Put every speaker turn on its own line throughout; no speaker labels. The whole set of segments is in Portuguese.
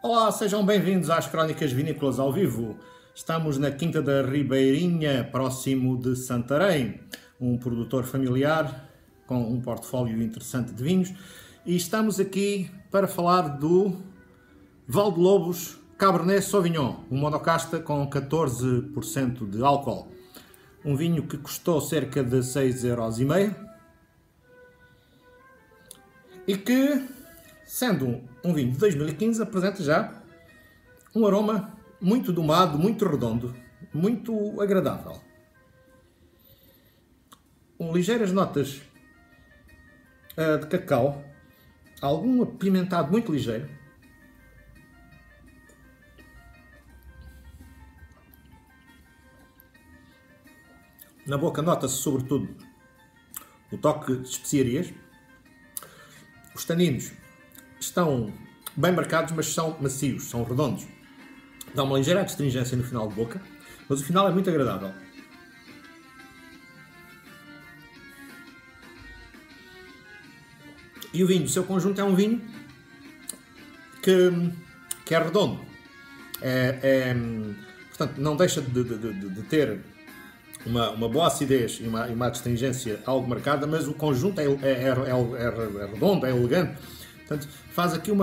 Olá, sejam bem-vindos às Crónicas Vinícolas ao vivo. Estamos na Quinta da Ribeirinha, próximo de Santarém, um produtor familiar com um portfólio interessante de vinhos, e estamos aqui para falar do Valdelobos Cabernet Sauvignon, um monocasta com 14% de álcool. Um vinho que custou cerca de 6,5€ e que, sendo um vinho de 2015, apresenta já um aroma muito domado, muito redondo, muito agradável. Ligeiras notas de cacau, algum apimentado muito ligeiro. Na boca nota-se sobretudo o toque de especiarias. Os taninos estão bem marcados, mas são macios, são redondos. Dá uma ligeira astringência no final de boca, mas o final é muito agradável. E o vinho, o seu conjunto, é um vinho que é redondo. Portanto, não deixa de ter uma boa acidez e uma astringência algo marcada, mas o conjunto é redondo, é elegante. Portanto, faz aqui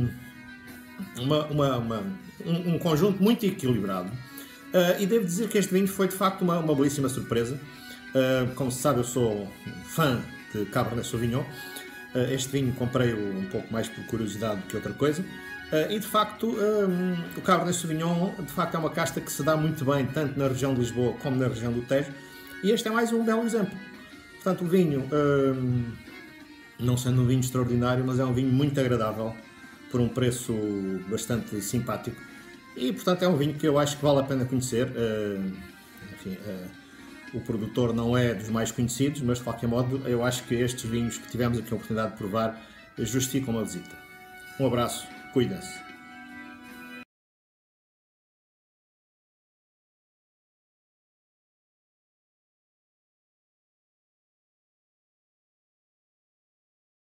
um conjunto muito equilibrado. E devo dizer que este vinho foi de facto uma belíssima surpresa. Como se sabe, eu sou fã de Cabernet Sauvignon. Este vinho comprei-o um pouco mais por curiosidade do que outra coisa. E de facto, o Cabernet Sauvignon de facto é uma casta que se dá muito bem tanto na região de Lisboa como na região do Tejo. E este é mais um belo exemplo. Portanto, o vinho, não sendo um vinho extraordinário, mas é um vinho muito agradável, por um preço bastante simpático. E, portanto, é um vinho que eu acho que vale a pena conhecer. Enfim, o produtor não é dos mais conhecidos, mas de qualquer modo eu acho que estes vinhos que tivemos aqui a oportunidade de provar justificam uma visita. Um abraço, cuidem-se.